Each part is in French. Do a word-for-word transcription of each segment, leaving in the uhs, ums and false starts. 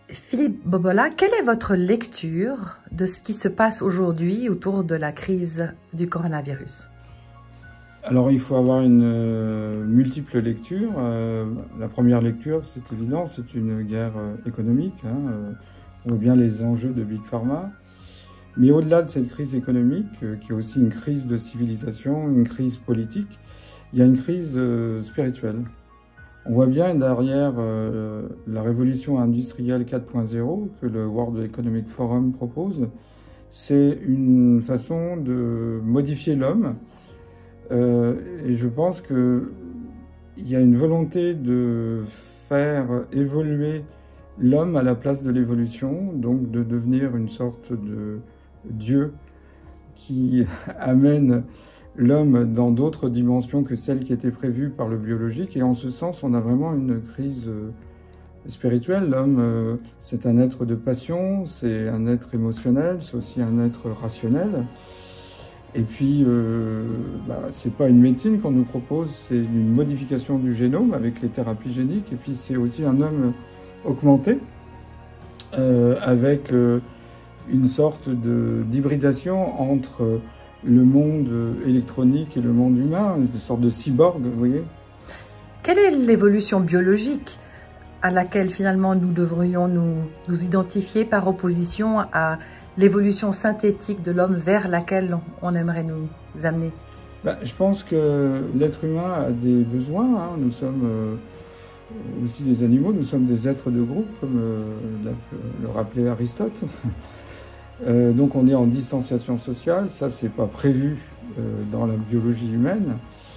Philippe Bobola, quelle est votre lecture de ce qui se passe aujourd'hui autour de la crise du coronavirus? Alors il faut avoir une euh, multiple lecture. Euh, la première lecture, c'est évident, c'est une guerre euh, économique. Hein, euh, on voit bien les enjeux de Big Pharma. Mais au-delà de cette crise économique, euh, qui est aussi une crise de civilisation, une crise politique, il y a une crise euh, spirituelle. On voit bien derrière euh, la révolution industrielle quatre point zéro que le World Economic Forum propose, c'est une façon de modifier l'homme. Euh, et je pense qu'il y a une volonté de faire évoluer l'homme à la place de l'évolution, donc de devenir une sorte de Dieu qui amène l'homme dans d'autres dimensions que celles qui étaient prévues par le biologique. Et en ce sens, on a vraiment une crise spirituelle. L'homme, c'est un être de passion, c'est un être émotionnel, c'est aussi un être rationnel. Et puis, euh, bah, c'est pas une médecine qu'on nous propose, c'est une modification du génome avec les thérapies géniques. Et puis, c'est aussi un homme augmenté euh, avec euh, une sorte d'hybridation entre le monde électronique et le monde humain, une sorte de cyborg, vous voyez. Quelle est l'évolution biologique à laquelle finalement nous devrions nous, nous identifier par opposition à l'évolution synthétique de l'homme vers laquelle on aimerait nous amener? Ben, je pense que l'être humain a des besoins. Hein. Nous sommes euh, aussi des animaux, nous sommes des êtres de groupe, comme euh, le rappelait Aristote. Euh, donc on est en distanciation sociale, ça c'est pas prévu euh, dans la biologie humaine.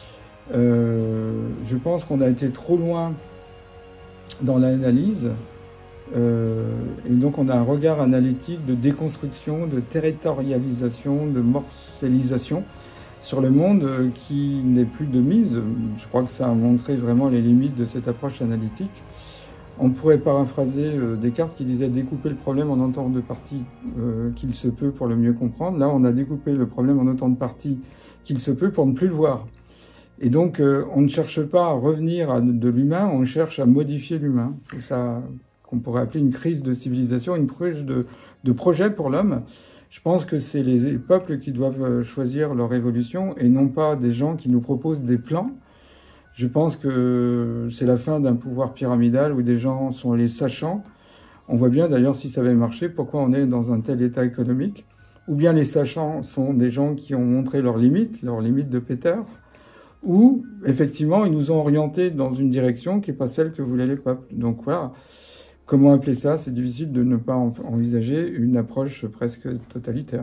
Euh, je pense qu'on a été trop loin dans l'analyse. Euh, et donc on a un regard analytique de déconstruction, de territorialisation, de morcellisation sur le monde euh, qui n'est plus de mise. Je crois que ça a montré vraiment les limites de cette approche analytique. On pourrait paraphraser euh, Descartes qui disait découper le problème en autant de parties euh, qu'il se peut pour le mieux comprendre. Là, on a découpé le problème en autant de parties qu'il se peut pour ne plus le voir. Et donc, euh, on ne cherche pas à revenir à de l'humain, on cherche à modifier l'humain. C'est ça qu'on pourrait appeler une crise de civilisation, une crise de, de projet pour l'homme. Je pense que c'est les peuples qui doivent choisir leur évolution et non pas des gens qui nous proposent des plans. Je pense que c'est la fin d'un pouvoir pyramidal où des gens sont les sachants. On voit bien d'ailleurs si ça avait marché, pourquoi on est dans un tel état économique. Ou bien les sachants sont des gens qui ont montré leurs limites, leurs limites de pétard. Ou effectivement, ils nous ont orientés dans une direction qui n'est pas celle que voulaient les peuples. Donc voilà, comment appeler ça? C'est difficile de ne pas envisager une approche presque totalitaire.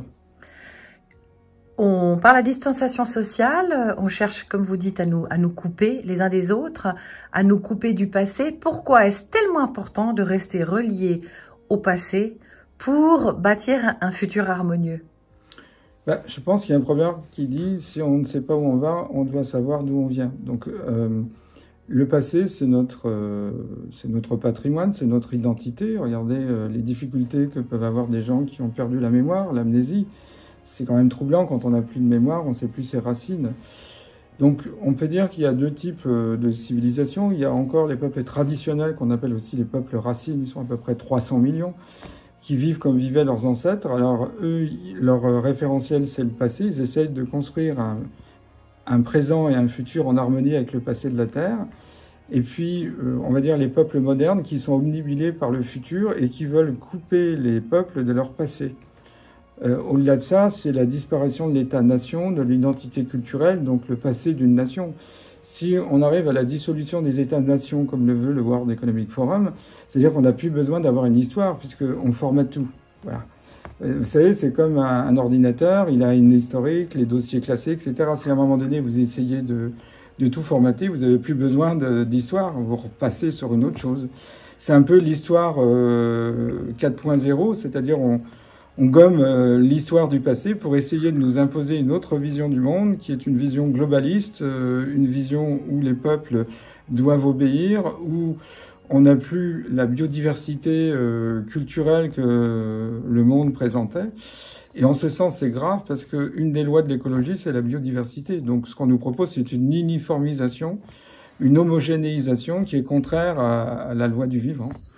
On parle à distanciation sociale, on cherche, comme vous dites, à nous, à nous couper les uns des autres, à nous couper du passé. Pourquoi est-ce tellement important de rester relié au passé pour bâtir un futur harmonieux? Ben, je pense qu'il y a un proverbe qui dit « si on ne sait pas où on va, on doit savoir d'où on vient ». Donc euh, le passé, c'est notre, euh, c'est notre patrimoine, c'est notre identité. Regardez euh, les difficultés que peuvent avoir des gens qui ont perdu la mémoire, l'amnésie. C'est quand même troublant quand on n'a plus de mémoire, on ne sait plus ses racines. Donc on peut dire qu'il y a deux types de civilisations. Il y a encore les peuples traditionnels qu'on appelle aussi les peuples racines, ils sont à peu près trois cents millions, qui vivent comme vivaient leurs ancêtres. Alors eux, leur référentiel c'est le passé, ils essayent de construire un, un présent et un futur en harmonie avec le passé de la Terre. Et puis, on va dire les peuples modernes qui sont omnibilés par le futur et qui veulent couper les peuples de leur passé. Euh, au-delà de ça, c'est la disparition de l'État-nation, de l'identité culturelle, donc le passé d'une nation. Si on arrive à la dissolution des États-nations, comme le veut le World Economic Forum, c'est-à-dire qu'on n'a plus besoin d'avoir une histoire, puisqu'on formate tout. Voilà. Vous savez, c'est comme un, un ordinateur, il a une historique, les dossiers classés, et cetera. Si à un moment donné, vous essayez de, de tout formater, vous n'avez plus besoin d'histoire, vous repassez sur une autre chose. C'est un peu l'histoire euh, quatre point zéro, c'est-à-dire on... On gomme euh, l'histoire du passé pour essayer de nous imposer une autre vision du monde qui est une vision globaliste, euh, une vision où les peuples doivent obéir, où on n'a plus la biodiversité euh, culturelle que le monde présentait. Et en ce sens, c'est grave parce qu'une des lois de l'écologie, c'est la biodiversité. Donc ce qu'on nous propose, c'est une uniformisation, une homogénéisation qui est contraire à, à la loi du vivant.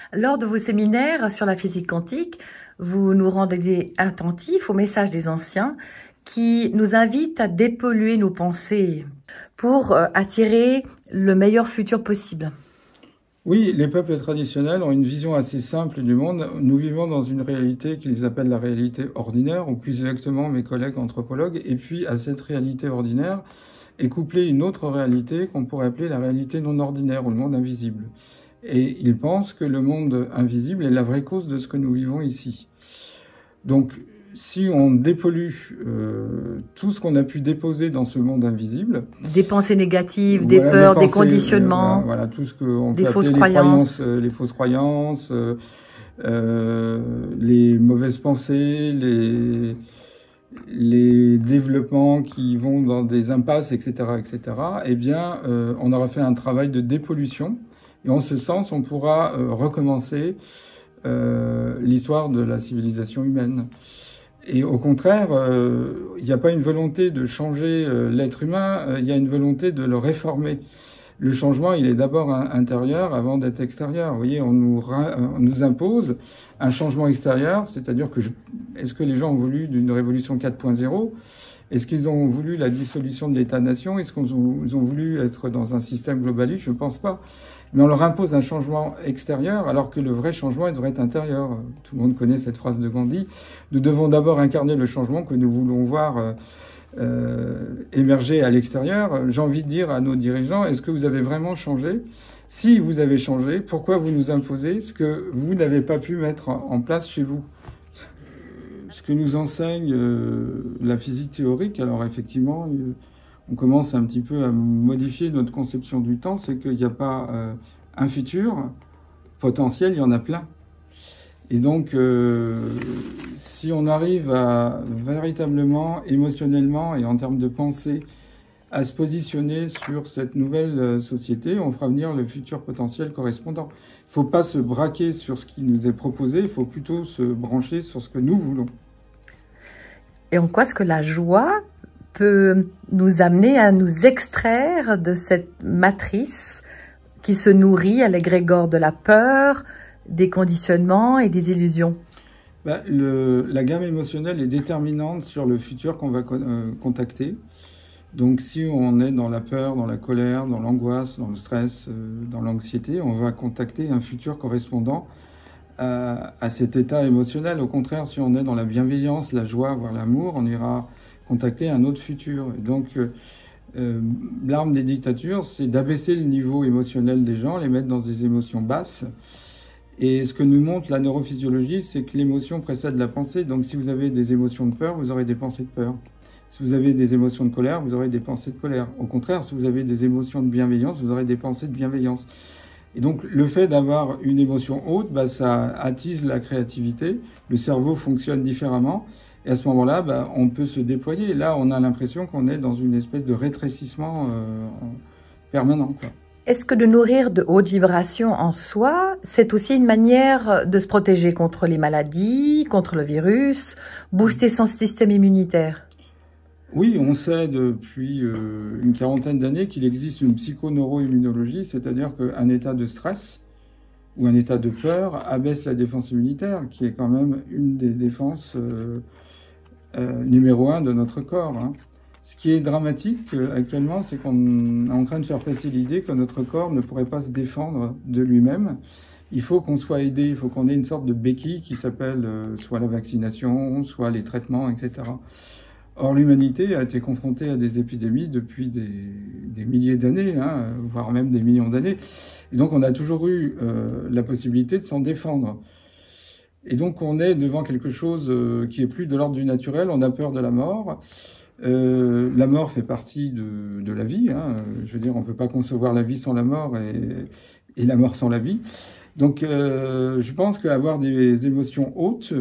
Lors de vos séminaires sur la physique quantique, vous nous rendez attentifs aux messages des anciens qui nous invitent à dépolluer nos pensées pour attirer le meilleur futur possible. Oui, les peuples traditionnels ont une vision assez simple du monde. Nous vivons dans une réalité qu'ils appellent la réalité ordinaire, ou plus exactement mes collègues anthropologues. Et puis à cette réalité ordinaire est couplée une autre réalité qu'on pourrait appeler la réalité non ordinaire, ou le monde invisible. Et ils pensent que le monde invisible est la vraie cause de ce que nous vivons ici. Donc, si on dépollue euh, tout ce qu'on a pu déposer dans ce monde invisible, des pensées négatives, voilà, des peurs, pensées, des conditionnements, euh, voilà, tout ce qu'on des peut fausses appeler croyances, les, croyances, euh, les fausses croyances, euh, euh, les mauvaises pensées, les les développements qui vont dans des impasses, et cetera, et cetera. Eh bien, euh, on aura fait un travail de dépollution, et en ce sens, on pourra euh, recommencer euh, l'histoire de la civilisation humaine. Et au contraire, il euh, n'y a pas une volonté de changer euh, l'être humain, il euh, y a une volonté de le réformer. Le changement, il est d'abord intérieur avant d'être extérieur. Vous voyez, on nous, on nous impose un changement extérieur, c'est-à-dire que je, est-ce que les gens ont voulu d'une révolution quatre point zéro? Est-ce qu'ils ont voulu la dissolution de l'État-nation? Est-ce qu'ils ont, ont voulu être dans un système globaliste? Je ne pense pas. Mais on leur impose un changement extérieur, alors que le vrai changement, il devrait être intérieur. Tout le monde connaît cette phrase de Gandhi. Nous devons d'abord incarner le changement que nous voulons voir euh, euh, émerger à l'extérieur. J'ai envie de dire à nos dirigeants, est-ce que vous avez vraiment changé? Si vous avez changé, pourquoi vous nous imposez ce que vous n'avez pas pu mettre en place chez vous? Ce que nous enseigne euh, la physique théorique, alors effectivement, euh, on commence un petit peu à modifier notre conception du temps, c'est qu'il n'y a pas euh, un futur potentiel, il y en a plein. Et donc, euh, si on arrive à véritablement, émotionnellement et en termes de pensée, à se positionner sur cette nouvelle société, on fera venir le futur potentiel correspondant. Il ne faut pas se braquer sur ce qui nous est proposé, il faut plutôt se brancher sur ce que nous voulons. Et en quoi est-ce que la joie peut nous amener à nous extraire de cette matrice qui se nourrit à l'égrégore de la peur, des conditionnements et des illusions? Ben, le, la gamme émotionnelle est déterminante sur le futur qu'on va euh, contacter. Donc si on est dans la peur, dans la colère, dans l'angoisse, dans le stress, euh, dans l'anxiété, on va contacter un futur correspondant à, à cet état émotionnel. Au contraire, si on est dans la bienveillance, la joie, voire l'amour, on ira contacter un autre futur. Et donc euh, euh, l'arme des dictatures, c'est d'abaisser le niveau émotionnel des gens, les mettre dans des émotions basses. Et ce que nous montre la neurophysiologie, c'est que l'émotion précède la pensée. Donc si vous avez des émotions de peur, vous aurez des pensées de peur. Si vous avez des émotions de colère, vous aurez des pensées de colère. Au contraire, si vous avez des émotions de bienveillance, vous aurez des pensées de bienveillance. Et donc, le fait d'avoir une émotion haute, bah, ça attise la créativité. Le cerveau fonctionne différemment. Et à ce moment-là, bah, on peut se déployer. Et là, on a l'impression qu'on est dans une espèce de rétrécissement euh, permanent, quoi. Est-ce que de nourrir de hautes vibrations en soi, c'est aussi une manière de se protéger contre les maladies, contre le virus, booster son système immunitaire? Oui, on sait depuis euh, une quarantaine d'années qu'il existe une psychoneuroimmunologie, c'est-à-dire qu'un état de stress ou un état de peur abaisse la défense immunitaire, qui est quand même une des défenses euh, euh, numéro un de notre corps, hein. Ce qui est dramatique euh, actuellement, c'est qu'on est en train de faire passer l'idée que notre corps ne pourrait pas se défendre de lui-même. Il faut qu'on soit aidé, il faut qu'on ait une sorte de béquille qui s'appelle euh, soit la vaccination, soit les traitements, et cetera. Or, l'humanité a été confrontée à des épidémies depuis des, des milliers d'années, hein, voire même des millions d'années. Et donc, on a toujours eu euh, la possibilité de s'en défendre. Et donc, on est devant quelque chose euh, qui est plus de l'ordre du naturel. On a peur de la mort. Euh, la mort fait partie de, de la vie, hein. Je veux dire, on peut pas concevoir la vie sans la mort et, et la mort sans la vie. Donc, euh, je pense qu'avoir des émotions hautes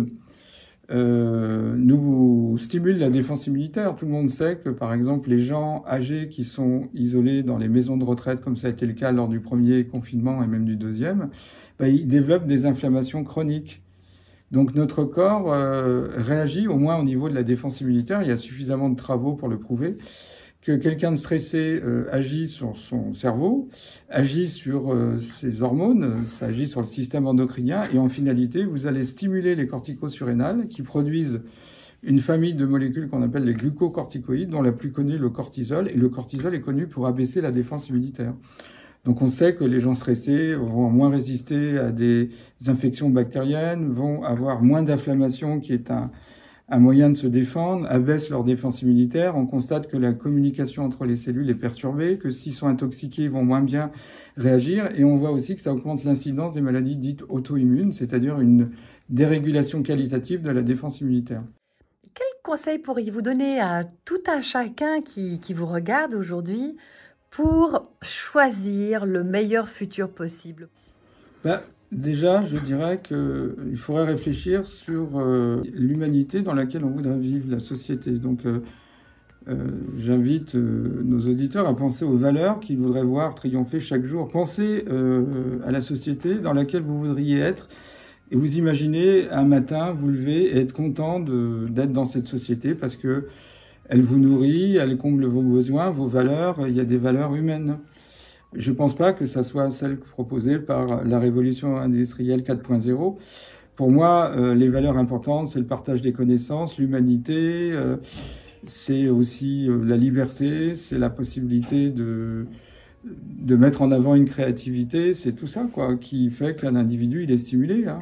Euh, nous stimule la défense immunitaire. Tout le monde sait que, par exemple, les gens âgés qui sont isolés dans les maisons de retraite, comme ça a été le cas lors du premier confinement et même du deuxième, ben, ils développent des inflammations chroniques. Donc notre corps euh, réagit, au moins au niveau de la défense immunitaire, il y a suffisamment de travaux pour le prouver, que quelqu'un de stressé euh, agit sur son cerveau, agit sur euh, ses hormones, ça agit sur le système endocrinien, et en finalité, vous allez stimuler les corticosurrénales qui produisent une famille de molécules qu'on appelle les glucocorticoïdes, dont la plus connue est le cortisol, et le cortisol est connu pour abaisser la défense immunitaire. Donc on sait que les gens stressés vont moins résister à des infections bactériennes, vont avoir moins d'inflammation, qui est un, un moyen de se défendre, abaisse leur défense immunitaire. On constate que la communication entre les cellules est perturbée, que s'ils sont intoxiqués, ils vont moins bien réagir. Et on voit aussi que ça augmente l'incidence des maladies dites auto-immunes, c'est-à-dire une dérégulation qualitative de la défense immunitaire. Quel conseil pourriez-vous donner à tout un chacun qui, qui vous regarde aujourd'hui pour choisir le meilleur futur possible? Ben, déjà, je dirais qu'il faudrait réfléchir sur euh, l'humanité dans laquelle on voudrait vivre, la société. Donc, euh, euh, j'invite euh, nos auditeurs à penser aux valeurs qu'ils voudraient voir triompher chaque jour. Pensez euh, à la société dans laquelle vous voudriez être. Et vous imaginez un matin vous lever et être content d'être dans cette société parce que elle vous nourrit, elle comble vos besoins, vos valeurs. Il y a des valeurs humaines. Je ne pense pas que ça soit celle proposée par la révolution industrielle quatre point zéro. Pour moi, euh, les valeurs importantes, c'est le partage des connaissances, l'humanité, euh, c'est aussi euh, la liberté, c'est la possibilité de, de mettre en avant une créativité. C'est tout ça quoi, qui fait qu'un individu il est stimulé. Hein.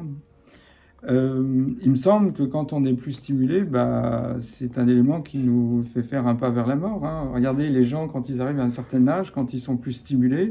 Euh, il me semble que quand on est plus stimulé, bah, c'est un élément qui nous fait faire un pas vers la mort. Hein. Regardez les gens quand ils arrivent à un certain âge, quand ils sont plus stimulés,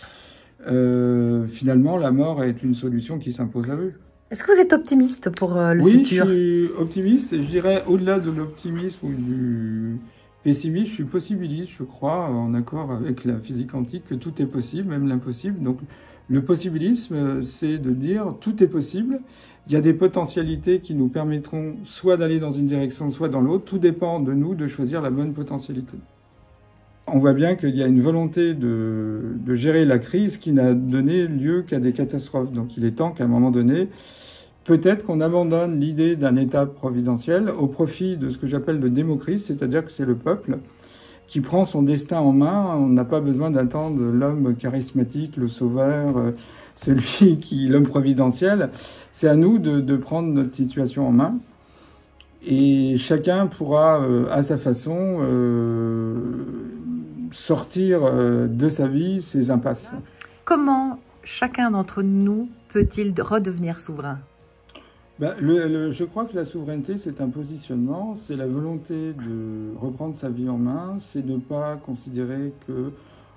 euh, finalement la mort est une solution qui s'impose à eux. Est-ce que vous êtes optimiste pour euh, le oui, futur? Oui, je suis optimiste et je dirais au-delà de l'optimisme ou du pessimisme, je suis possibiliste, je crois, en accord avec la physique quantique, que tout est possible, même l'impossible. Donc le possibilisme, c'est de dire tout est possible. Il y a des potentialités qui nous permettront soit d'aller dans une direction, soit dans l'autre. Tout dépend de nous de choisir la bonne potentialité. On voit bien qu'il y a une volonté de, de gérer la crise qui n'a donné lieu qu'à des catastrophes. Donc il est temps qu'à un moment donné, peut-être qu'on abandonne l'idée d'un État providentiel au profit de ce que j'appelle le démocrisme, c'est-à-dire que c'est le peuple qui prend son destin en main. On n'a pas besoin d'attendre l'homme charismatique, le sauveur, celui qui, l'homme providentiel. C'est à nous de, de prendre notre situation en main. Et chacun pourra, euh, à sa façon, euh, sortir euh, de sa vie ses impasses. Comment chacun d'entre nous peut-il redevenir souverain? Ben, le, le, je crois que la souveraineté, c'est un positionnement, c'est la volonté de reprendre sa vie en main, c'est ne pas considérer que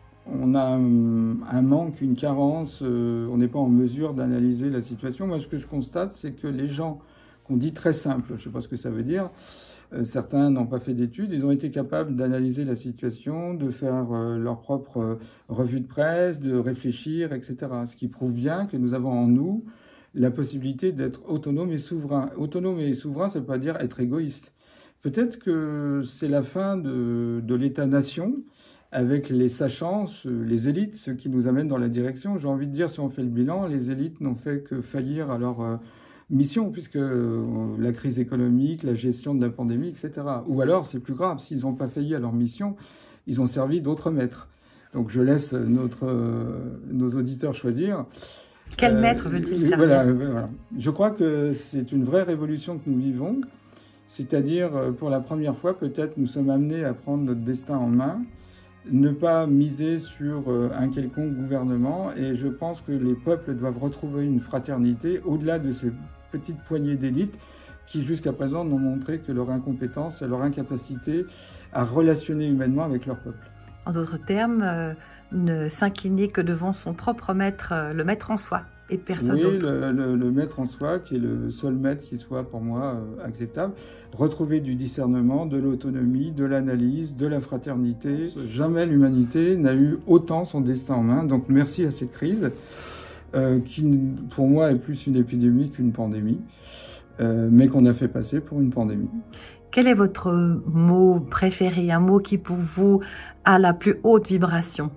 on a un, un manque, une carence, euh, on n'est pas en mesure d'analyser la situation. Moi, ce que je constate, c'est que les gens qu'on dit très simples, je ne sais pas ce que ça veut dire, euh, certains n'ont pas fait d'études, ils ont été capables d'analyser la situation, de faire euh, leur propre euh, revue de presse, de réfléchir, et cetera. Ce qui prouve bien que nous avons en nous la possibilité d'être autonome et souverain. Autonome et souverain, ça ne veut pas dire être égoïste. Peut-être que c'est la fin de, de l'État-nation, avec les sachants, les élites, ceux qui nous amènent dans la direction. J'ai envie de dire, si on fait le bilan, les élites n'ont fait que faillir à leur euh, mission, puisque euh, la crise économique, la gestion de la pandémie, et cetera. Ou alors, c'est plus grave, s'ils n'ont pas failli à leur mission, ils ont servi d'autres maîtres. Donc je laisse notre, euh, nos auditeurs choisir. Quel euh, maître veut-il servir? Voilà, voilà. Je crois que c'est une vraie révolution que nous vivons. C'est-à-dire, pour la première fois, peut-être, nous sommes amenés à prendre notre destin en main, ne pas miser sur un quelconque gouvernement. Et je pense que les peuples doivent retrouver une fraternité au-delà de ces petites poignées d'élites qui, jusqu'à présent, n'ont montré que leur incompétence et leur incapacité à relationner humainement avec leur peuple. En d'autres termes, euh, ne s'incliner que devant son propre maître, euh, le maître en soi, et personne oui, d'autre. Le, le, le maître en soi, qui est le seul maître qui soit pour moi euh, acceptable. Retrouver du discernement, de l'autonomie, de l'analyse, de la fraternité. Jamais l'humanité n'a eu autant son destin en main. Donc merci à cette crise, euh, qui pour moi est plus une épidémie qu'une pandémie, euh, mais qu'on a fait passer pour une pandémie. Quel est votre mot préféré, un mot qui pour vous a la plus haute vibration?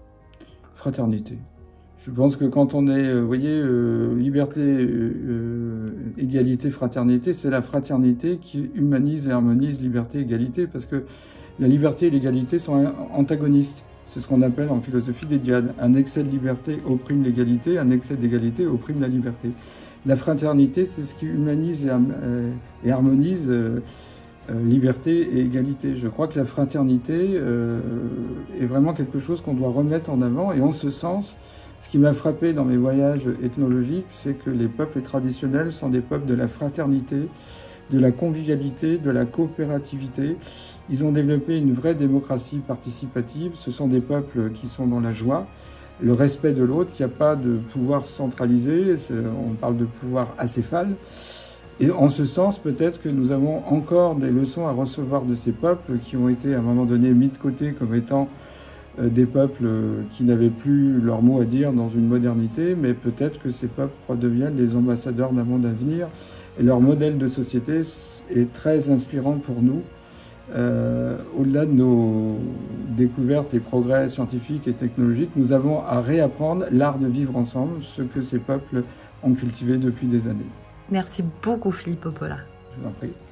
Fraternité. Je pense que quand on est, vous voyez, euh, liberté, euh, égalité, fraternité, c'est la fraternité qui humanise et harmonise liberté, égalité, parce que la liberté et l'égalité sont antagonistes. C'est ce qu'on appelle en philosophie des dyades. Un excès de liberté opprime l'égalité, un excès d'égalité opprime la liberté. La fraternité, c'est ce qui humanise et harmonise liberté et égalité. Je crois que la fraternité est vraiment quelque chose qu'on doit remettre en avant. Et en ce sens, ce qui m'a frappé dans mes voyages ethnologiques, c'est que les peuples traditionnels sont des peuples de la fraternité, de la convivialité, de la coopérativité. Ils ont développé une vraie démocratie participative. Ce sont des peuples qui sont dans la joie, le respect de l'autre, il n'y a pas de pouvoir centralisé, on parle de pouvoir acéphale. Et en ce sens, peut-être que nous avons encore des leçons à recevoir de ces peuples qui ont été à un moment donné mis de côté comme étant des peuples qui n'avaient plus leur mot à dire dans une modernité, mais peut-être que ces peuples redeviennent les ambassadeurs d'un monde à venir. Et leur modèle de société est très inspirant pour nous. Euh, au-delà de nos découvertes et progrès scientifiques et technologiques, nous avons à réapprendre l'art de vivre ensemble, ce que ces peuples ont cultivé depuis des années. Merci beaucoup Philippe Popola. Je vous en prie.